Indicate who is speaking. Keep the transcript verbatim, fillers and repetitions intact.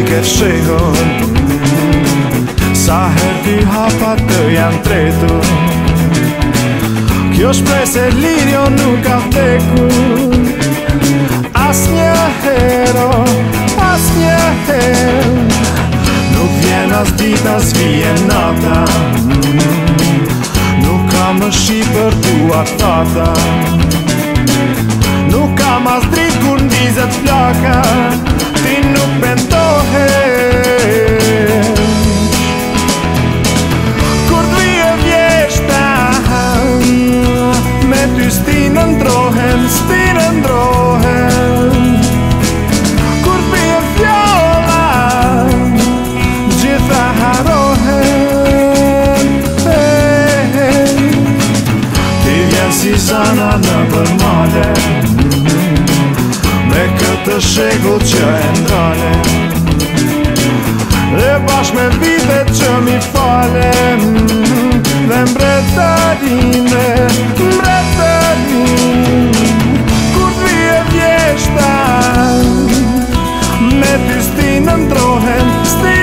Speaker 1: ke fshehur. Sa her dy hapa të janë tretur. Kjo shpresë e lirio nuk ka vdekur. As një hero, as një her. Nuk vjen as dita, as vjen nata. Nuk ka më shi për tua tata. Nuk kam as dritë kur ndizet flaka. Ti nuk pendohesh. Kur t'vije vjeshta, me ty s'ti nëndrohen, s'ti nëndrohen. Kur t'vije fjolla, gjitha harohen. Ti vjen si zana në përmale, me këtë shekull që e ndrale. Dhe bashk me vitet që mi fale, dhe mbretërime, mbretërim. Kur t'vije vjeshta, me ty s'ti nëndrohen, s'ti